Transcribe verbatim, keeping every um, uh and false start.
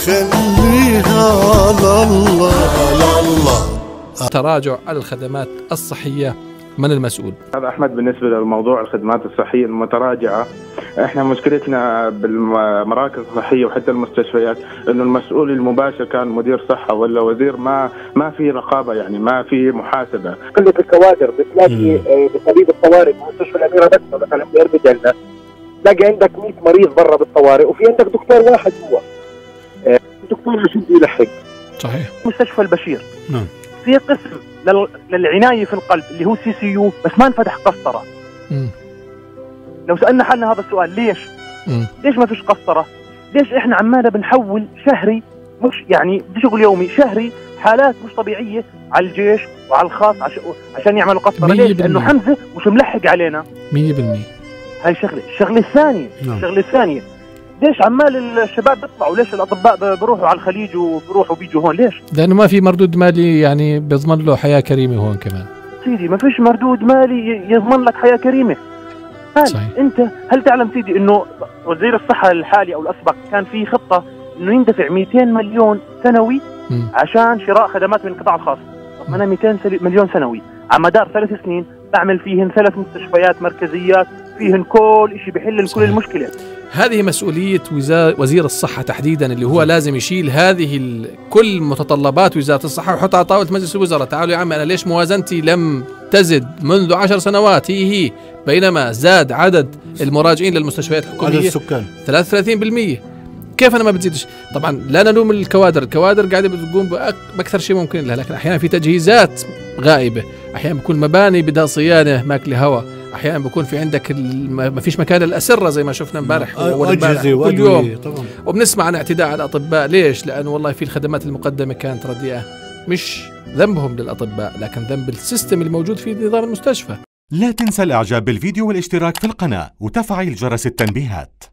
خليها على الله على الله. تراجع الخدمات الصحية من المسؤول؟ هذا أحمد بالنسبة للموضوع الخدمات الصحية المتراجعة، احنا مشكلتنا بالمراكز الصحية وحتى المستشفيات انه المسؤول المباشر كان مدير صحة ولا وزير، ما ما في رقابة، يعني ما في محاسبة. قلة الكوادر بتلاقي بطبيب الطوارئ بمستشفى الأميرة بس مثلا بإربد تلاقي عندك مئة مريض برا بالطوارئ وفي عندك دكتور واحد جوا. الدكتور عشان بده يلحق. صحيح. مستشفى البشير نعم في قسم لل... للعناية في القلب اللي هو سي سي يو بس ما انفتح قسطرة. مم. لو سألنا حالنا هذا السؤال ليش؟ مم. ليش ما فيش قسطرة؟ ليش احنا عمالة بنحول شهري، مش يعني بشغل يومي، شهري حالات مش طبيعية على الجيش وعلى الخاص عش... عشان يعملوا قسطرة؟ ليش؟ لأنه حمزة مش ملحق علينا مية بالمية. هاي شغلة. الشغلة الثانية نعم. الشغلة الثانية ليش عمال الشباب بيطلعوا؟ ليش الأطباء بيروحوا على الخليج وبيروحوا بيجوا هون؟ ليش؟ لأنه ما في مردود مالي يعني بيضمن له حياة كريمة هون كمان. سيدي ما فيش مردود مالي يضمن لك حياة كريمة. صحيح. انت هل تعلم سيدي انه وزير الصحة الحالي او الاسبق كان في خطة انه يندفع مئتين مليون سنوي م. عشان شراء خدمات من القطاع الخاص. طب انا مئتين مليون سنوي على مدار ثلاث سنين بعمل فيهن ثلاث مستشفيات مركزيات فيهن كل شيء بيحل كل المشكلة. هذه مسؤولية وزير الصحة تحديدا، اللي هو لازم يشيل هذه كل متطلبات وزارة الصحة ويحطها على طاولة مجلس الوزراء. تعالوا يا عم أنا ليش موازنتي لم تزد منذ عشر سنوات هي هي بينما زاد عدد المراجعين للمستشفيات الحكومية عدد السكان ثلاثة وثلاثين بالمئة. كيف أنا ما بتزيدش؟ طبعا لا نلوم الكوادر، الكوادر قاعدة بتقوم بأكثر شيء ممكن لها، لكن أحيانا في تجهيزات غائبة، أحيانا بيكون مباني بدها صيانة ماكلة هواء، احيانا بيكون في عندك ما فيش مكان للاسره زي ما شفنا امبارح واجهزه كل يوم طبعا. وبنسمع عن اعتداء على الاطباء. ليش؟ لانه والله في الخدمات المقدمه كانت رديئه. مش ذنبهم للاطباء لكن ذنب السيستم الموجود في نظام المستشفى. لا تنسى الاعجاب بالفيديو والاشتراك في القناه وتفعيل جرس التنبيهات.